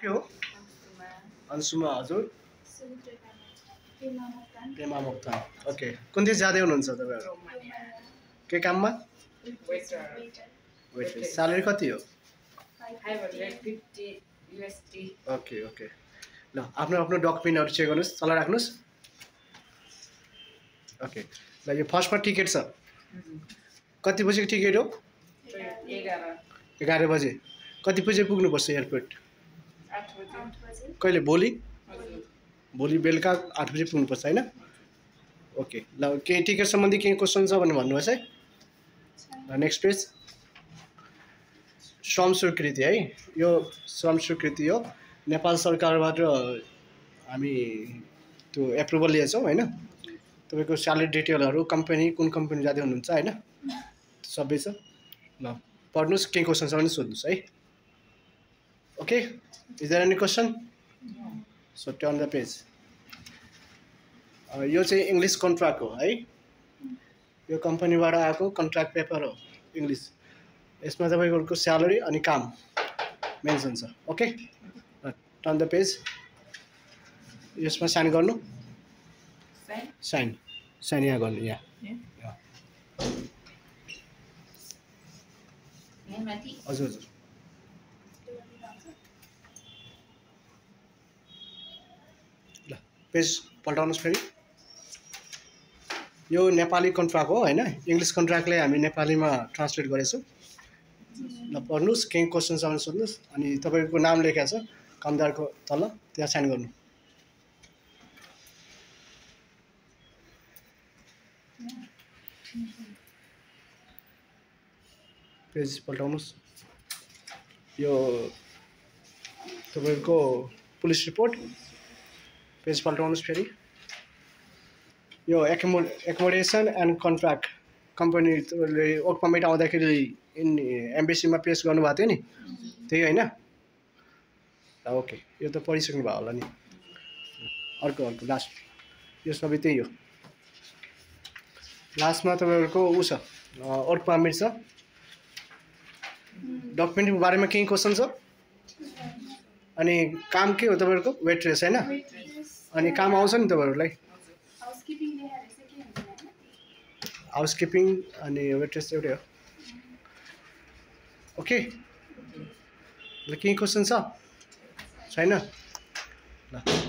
के हो अंशुमा हजुर प्रेमा मोक्तान ओके कुन देश जाँदै हुनुहुन्छ तपाईहरु के काममा वेटर स्यालेरी कति हो 550 USD ओके ओके ल आफ्नो आफ्नो डकुमेन्टहरु चेक गर्नुस् तल राख्नुस् ओके ल यो फर्स्टमा टिकट छ कति बजेको टिकट हो 11 बजे कति बजे पुग्नु पर्छ एयरपोर्ट 8 बजे कहिले भोलि भोलि बेलुका 8 बजे पुग्नु पर्छ हैन ओके ल के टिकट सम्बन्धी के क्वेशन छ भने भन्नुहोस् है ल नेक्स्ट पेज श्रम स्वीकृति है यो श्रम स्वीकृति हो नेपाल सरकारबाट हामी त्यो एप्रुभल लिएछौँ हैन तपाईको स्यालेरी डिटेलहरु कम्पनी कुन कम्पनी जाँदै हुनुहुन्छ हैन सबै छ ल पढ्नुस् के क्वेशन छ भने सोध्नुस् है okay is there any question so turn the page यो चाहिँ इंग्लिश कन्ट्र्याक्ट हो है यो कम्पनीबाट आएको कन्ट्र्याक्ट पेपर हो इंग्लिश यसमा तपाईको स्यालेरी अनि काम मेन्सन छ ओके टर्न द पेज यसमा साइन गर्नु साइन साइन यहाँ गर्नु यहाँ हजुर हजुर ल पेज पल्टाउनुस् फेरि यो नेपाली कन्ट्र्याक्ट हो हैन इंग्लिश कन्ट्र्याक्टले हामी नेपालीमा ट्रान्सलेट गरेछौं ल पढ्नुस् के क्वेशन छ भने सोध्नुस् अनि तपाईको नाम लेखेको छ कामदारको तल त्यहाँ साइन गर्नु पेज पल्टाउनुस् यो तपाईको पुलिस रिपोर्ट पेज पल्टाउनुस् फेरि यो एकोमोडेसन एन्ड कन्ट्र्याक्ट कम्पनी ले वर्क परमिट आउँदाखेरि एम्बेसीमा पेश गर्नु भएको थियो नि त्यही हैन ल ओके यो त पढिसक्नु भयो होला नि अर्को लास्ट यो सबै त्यही हो लास्टमा तपाईहरुको उ छ वर्क परमिट छ डकुमेन्टको बारेमा केही क्वेशन छ अनि काम के हो तपाईहरुको वेट्रेस हैन अनि काम आउँछ नि तपाईहरुलाई हाउसकिपिङ अनि वेट्रेस एउटै हो ओके ल केही क्वेशन छ छैन ल